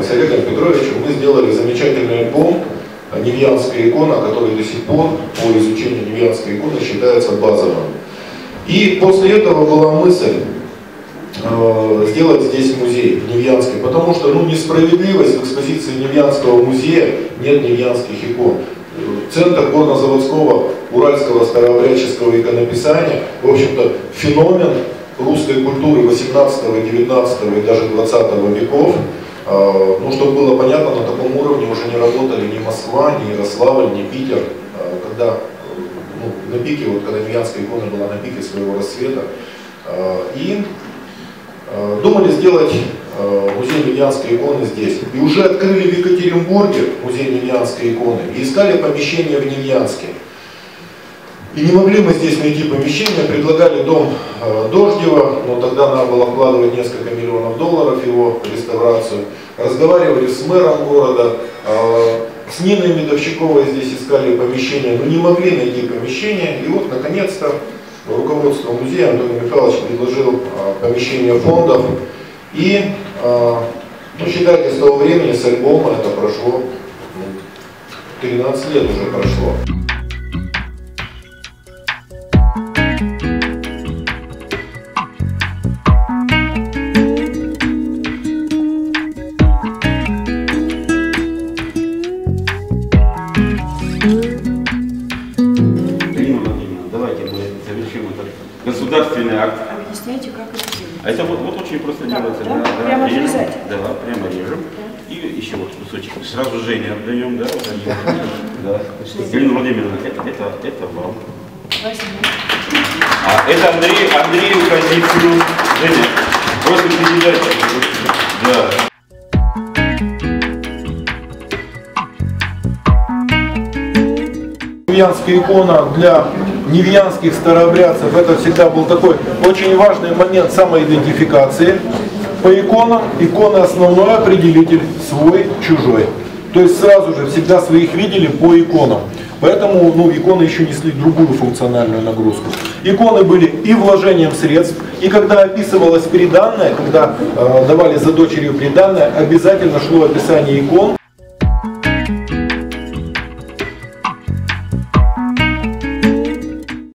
с Олегом Петровичем мы сделали замечательный альбом «Невьянская икона», который до сих пор по изучению Невьянской иконы считается базовым. И после этого была мысль сделать здесь музей Невьянский, потому что несправедливость: в экспозиции Невьянского музея нет невьянских икон. Центр горнозаводского уральского старообрядческого иконописания, в общем-то, феномен русской культуры 18, 19 и даже 20 веков. Чтобы было понятно, на таком уровне уже не работали ни Москва, ни Ярославль, ни Питер, когда на пике, когда Невьянская икона была на пике своего расцвета. И думали сделать музей Невьянской иконы здесь. И уже открыли в Екатеринбурге музей Невьянской иконы и искали помещение в Невьянске. И не могли мы здесь найти помещение, предлагали дом Дождева, но тогда надо было вкладывать несколько миллионов долларов в его реставрацию. Разговаривали с мэром города, с Ниной Медовщиковой здесь искали помещение, но не могли найти помещение. И вот, наконец-то, руководство музея Антоний Михайлович предложил помещение фондов. И, считайте, с того времени, с альбома, это прошло 13 лет уже прошло. Государственный акт. Объясняйте, как это делать? А это вот очень просто делается. Да, прямо режем, отрезать. Да, прямо режем. Да. И еще вот кусочек. Сразу Жене отдаем, да? Да. Галина Владимировна, это вам. Спасибо. А это Андрею Казицыну. Женя, просто передайте. Да. Невьянская икона для невьянских старообрядцев — это всегда был такой очень важный момент самоидентификации. По иконам икона основной определитель свой-чужой. То есть сразу же всегда своих видели по иконам. Поэтому иконы еще несли другую функциональную нагрузку. Иконы были и вложением средств, и когда описывалось приданное, когда давали за дочерью приданное, обязательно шло описание икон.